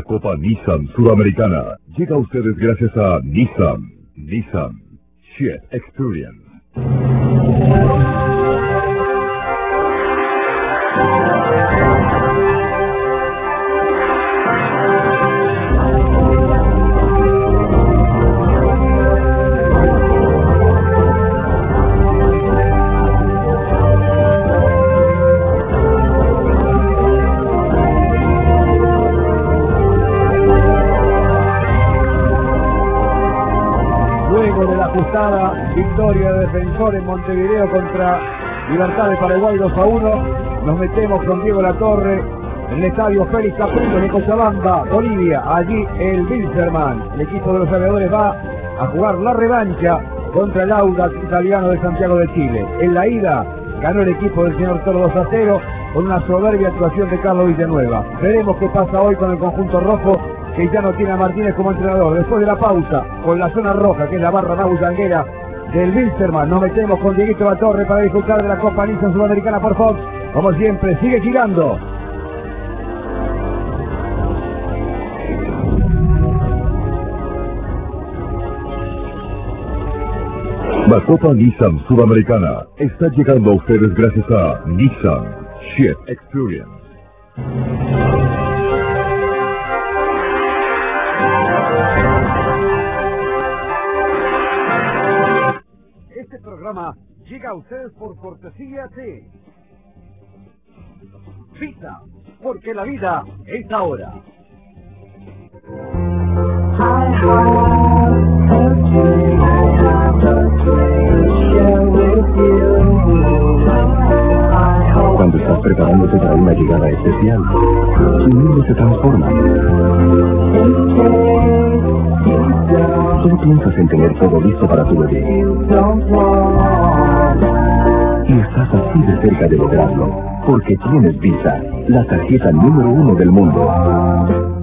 Copa Nissan Sudamericana llega a ustedes gracias a Nissan. Nissan Shit Experience. Luego de la ajustada victoria de Defensor en Montevideo contra Libertad de Paraguay 2-1, nos metemos con Diego Latorre en el estadio Félix Capriles de Cochabamba, Bolivia. Allí el Wilstermann, el equipo de los aviadores, va a jugar la revancha contra el Audax italiano de Santiago de Chile. En la ida ganó el equipo del señor Toro 2-0 con una soberbia actuación de Carlos Villanueva. Veremos qué pasa hoy con el conjunto rojo, que ya no tiene a Martínez como entrenador. Después de la pausa, con la zona roja, que es la barra nabullanguera del Wilstermann, nos metemos con Dieguito Latorre para disfrutar de la Copa Nissan Sudamericana por Fox. Como siempre, sigue girando. La Copa Nissan Sudamericana está llegando a ustedes gracias a Nissan Shit Experience. Este programa llega a ustedes por cortesía de Visa, porque la vida es ahora. Cuando estás preparándote para una llegada especial, tu mundo se transforma. Solo piensas en tener todo listo para tu bebé. Y estás así de cerca de lograrlo, porque tienes Visa, la tarjeta número 1 del mundo.